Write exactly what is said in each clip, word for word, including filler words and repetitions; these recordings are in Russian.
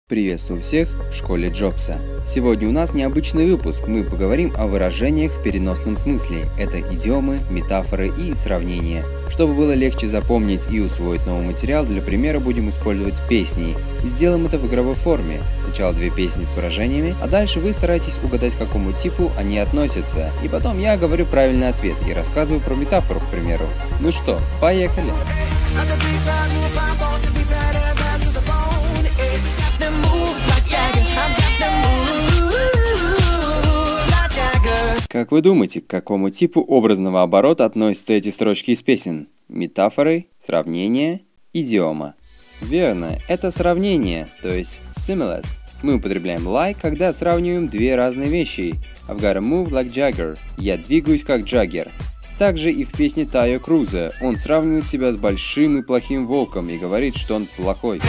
Приветствую всех в школе Джобса. Сегодня у нас необычный выпуск. Мы поговорим о выражениях в переносном смысле. Это идиомы, метафоры и сравнения. Чтобы было легче запомнить и усвоить новый материал, для примера будем использовать песни. И сделаем это в игровой форме. Сначала две песни с выражениями, а дальше вы стараетесь угадать, к какому типу они относятся. И потом я говорю правильный ответ и рассказываю про метафору, к примеру. Ну что, поехали! Как вы думаете, к какому типу образного оборота относятся эти строчки из песен? Метафоры, сравнения, идиома. Верно, это сравнение, то есть similes. Мы употребляем like, когда сравниваем две разные вещи. I've got to move like Jagger. Я двигаюсь как Джаггер. Также и в песне Тайо Круза он сравнивает себя с большим и плохим волком и говорит, что он плохой.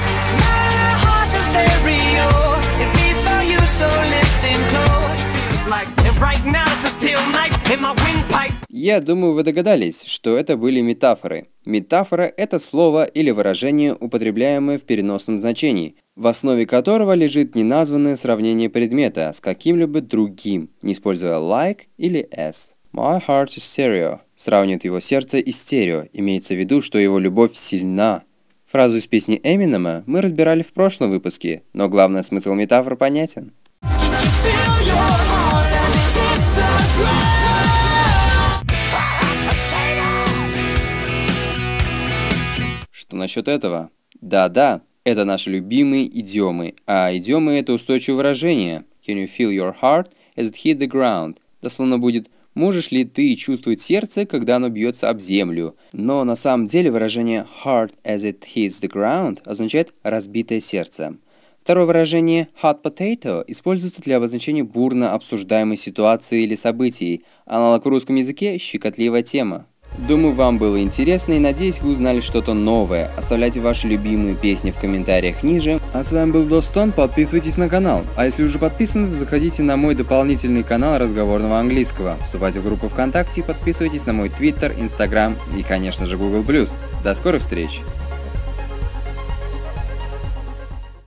Я думаю, вы догадались, что это были метафоры. Метафора – это слово или выражение, употребляемое в переносном значении, в основе которого лежит неназванное сравнение предмета с каким-либо другим, не используя like или s. My heart is stereo. Сравнивает его сердце и стерео, имеется в виду, что его любовь сильна. Фразу из песни Эминема мы разбирали в прошлом выпуске, но главный смысл метафор понятен. Что насчет этого? Да-да, это наши любимые идиомы, а идиомы — это устойчивое выражение. Can you feel your heart as it hit the ground? Дословно будет «Можешь ли ты чувствовать сердце, когда оно бьется об землю?» Но на самом деле выражение heart as it hits the ground означает «разбитое сердце». Второе выражение hot potato используется для обозначения бурно обсуждаемой ситуации или событий. Аналог в русском языке – щекотливая тема. Думаю, вам было интересно и надеюсь, вы узнали что-то новое. Оставляйте ваши любимые песни в комментариях ниже. А с вами был Достон, подписывайтесь на канал. А если уже подписаны, заходите на мой дополнительный канал разговорного английского. Вступайте в группу ВКонтакте и подписывайтесь на мой Твиттер, Инстаграм и, конечно же, Гугл плюс. До скорых встреч!